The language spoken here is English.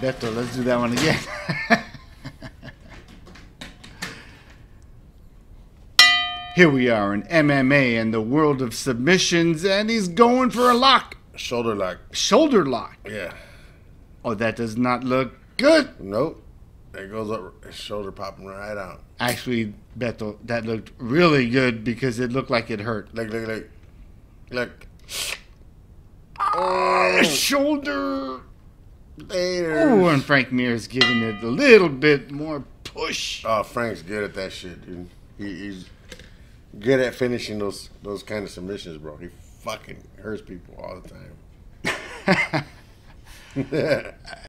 Beto, let's do that one again. Here we are in MMA and the world of submissions, and he's going for a lock. Shoulder lock. Shoulder lock. Yeah. Oh, that does not look good. Nope. There goes up, his shoulder popping right out. Actually, Beto, that looked really good because it looked like it hurt. Look. Oh, shoulder. Later. Oh, and Frank Mir's giving it a little bit more push. Oh, Frank's good at that shit, dude. He's good at finishing those kind of submissions, bro. He fucking hurts people all the time.